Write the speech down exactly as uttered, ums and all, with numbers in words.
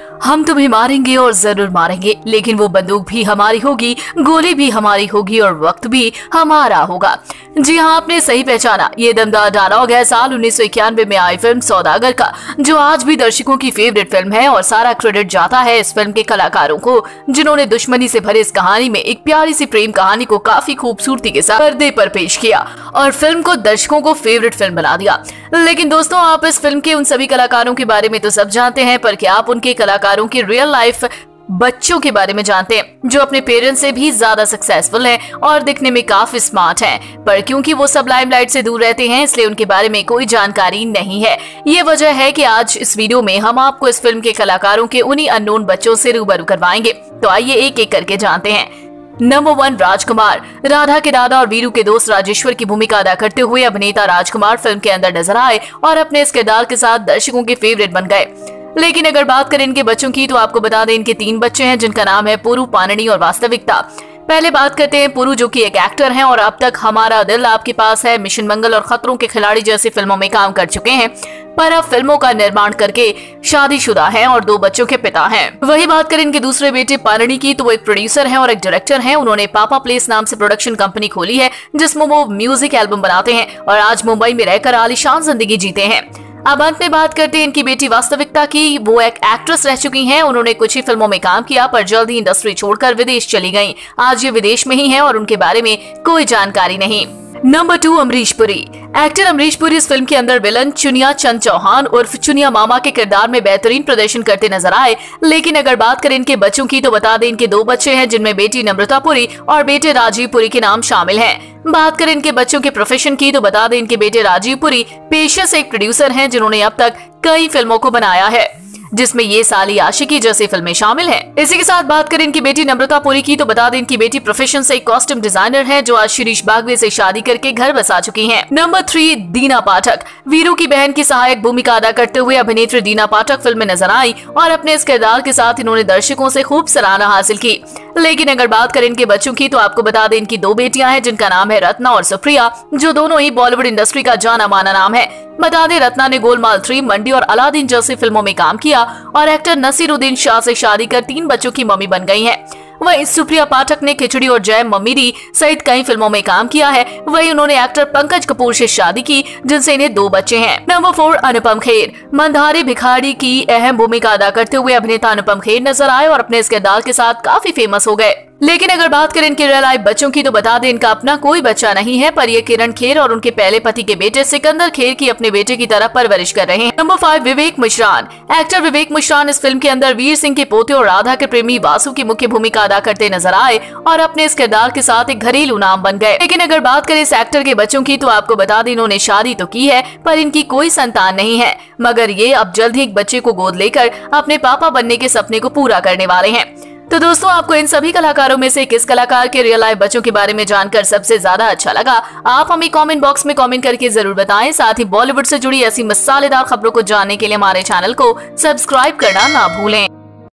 हम तुम्हें मारेंगे और जरूर मारेंगे, लेकिन वो बंदूक भी हमारी होगी, गोली भी हमारी होगी और वक्त भी हमारा होगा। जी हाँ, आपने सही पहचाना, ये दमदार डायलॉग है साल उन्नीस सौ इक्यानवे में आई फिल्म सौदागर का, जो आज भी दर्शकों की फेवरेट फिल्म है। और सारा क्रेडिट जाता है इस फिल्म के कलाकारों को, जिन्होंने दुश्मनी से भरे इस कहानी में एक प्यारी सी प्रेम कहानी को काफी खूबसूरती के साथ पर्दे पर पेश किया और फिल्म को दर्शकों को फेवरेट फिल्म बना दिया। लेकिन दोस्तों, आप इस फिल्म के उन सभी कलाकारों के बारे में तो सब जानते हैं, पर क्या आप उनके कलाकारों की रियल लाइफ बच्चों के बारे में जानते हैं, जो अपने पेरेंट्स से भी ज्यादा सक्सेसफुल हैं और दिखने में काफी स्मार्ट हैं, पर क्योंकि वो सब लाइमलाइट से दूर रहते हैं, इसलिए उनके बारे में कोई जानकारी नहीं है। ये वजह है कि आज इस वीडियो में हम आपको इस फिल्म के कलाकारों के उन्हीं अननोन बच्चों से रूबरू करवाएंगे। तो आइए एक एक करके जानते हैं। नंबर वन, राजकुमार। राधा के दादा और वीरू के दोस्त राजेश्वर की भूमिका अदा करते हुए अभिनेता राजकुमार फिल्म के अंदर नजर आए और अपने इस किरदार के साथ दर्शकों के फेवरेट बन गए। लेकिन अगर बात करें इनके बच्चों की, तो आपको बता दें इनके तीन बच्चे हैं, जिनका नाम है पुरु, पाननी और वास्तविकता। पहले बात करते हैं पुरु, जो कि एक एक्टर हैं और अब तक हमारा दिल आपके पास है, मिशन मंगल और खतरों के खिलाड़ी जैसी फिल्मों में काम कर चुके हैं, पर अब फिल्मों का निर्माण करके शादीशुदा हैं और दो बच्चों के पिता हैं। वही बात करें इनके दूसरे बेटे पाननी की, तो वो एक प्रोड्यूसर हैं और एक डायरेक्टर हैं। उन्होंने पापा प्लेस नाम से प्रोडक्शन कंपनी खोली है, जिसमें वो म्यूजिक एल्बम बनाते हैं और आज मुंबई में रहकर आलीशान जिंदगी जीते हैं। अब अंत में बात करते हैं इनकी बेटी वास्तविकता की। वो एक एक्ट्रेस रह चुकी हैं, उन्होंने कुछ ही फिल्मों में काम किया, पर जल्द ही इंडस्ट्री छोड़कर विदेश चली गईं। आज ये विदेश में ही हैं और उनके बारे में कोई जानकारी नहीं। Number two, Amrish Puri. Actor Amrish Puri इस फिल्म के अंदर विलन चुनिया चंद चौहान उर्फ चुनिया मामा के किरदार में बेहतरीन प्रदर्शन करते नजर आए। लेकिन अगर बात करें इनके बच्चों की, तो बता दें इनके दो बच्चे हैं, जिनमें बेटी नम्रता पुरी और बेटे राजीव पुरी के नाम शामिल हैं। बात करें इनके बच्चों के प्रोफेशन की, तो बता दें इनके बेटे राजीव पुरी पेशे से एक प्रोड्यूसर हैं, जिन्होंने अब तक कई फिल्मों को बनाया है, जिसमें ये साली आशिकी जैसी फिल्में शामिल हैं। इसी के साथ बात करें इनकी बेटी नम्रता पुरी की, तो बता दें इनकी बेटी प्रोफेशन से एक कॉस्ट्यूम डिजाइनर है, जो आज शिरीष बागवे से शादी करके घर बसा चुकी हैं। Number three, Dina Pathak. वीरू की बहन की सहायक भूमिका अदा करते हुए अभिनेत्री दीना पाठक फिल्म में नजर आई और अपने इस किरदार के साथ इन्होंने दर्शकों से खूब सराहना हासिल की। लेकिन अगर बात करें इनके बच्चों की, तो आपको बता दें इनकी दो बेटियां हैं, जिनका नाम है रत्ना और सुप्रिया, जो दोनों ही बॉलीवुड इंडस्ट्री का जाना माना नाम है। बता दें रत्ना ने गोलमाल थ्री, मंडी और अलादीन जैसी फिल्मों में काम किया और एक्टर नसीरुद्दीन शाह से शादी कर तीन बच्चों की मम्मी बन गई हैं। वहीं सुप्रिया पाठक ने खिचड़ी और जय मम्मीरी सहित कई फिल्मों में काम किया है। वहीं उन्होंने एक्टर पंकज कपूर से शादी की, जिनसे इन्हें दो बच्चे हैं। Number four, Anupam Kher. मंदारी भिखारी की अहम भूमिका अदा करते हुए अभिनेता अनुपम खेर नजर आए और अपने इस किरदार के साथ काफी फेमस हो गए। लेकिन अगर बात करें इनके रियल लाइफ बच्चों की, तो बता दें इनका अपना कोई बच्चा नहीं है, पर ये किरण खेर और उनके पहले पति के बेटे सिकंदर खेर की अपने बेटे की तरह परवरिश कर रहे हैं। Number five, Vivek Mishran. Actor Vivek Mishran इस फिल्म के अंदर वीर सिंह के पोते और राधा के प्रेमी वासु की मुख्य भूमिका अदा करते नजर आए और अपने इस किरदार के साथ एक घरेलू नाम बन गए। लेकिन अगर बात करें इस एक्टर के बच्चों की, तो आपको बता दें इन्होंने शादी तो की है, पर इनकी कोई संतान नहीं है, मगर ये अब जल्द ही एक बच्चे को गोद लेकर अपने पापा बनने के सपने को पूरा करने वाले हैं। तो दोस्तों, आपको इन सभी कलाकारों में से किस कलाकार के रियल लाइफ बच्चों के बारे में जानकर सबसे ज्यादा अच्छा लगा, आप हमें कमेंट बॉक्स में कमेंट करके जरूर बताएं। साथ ही बॉलीवुड से जुड़ी ऐसी मसालेदार खबरों को जानने के लिए हमारे चैनल को सब्सक्राइब करना ना भूलें।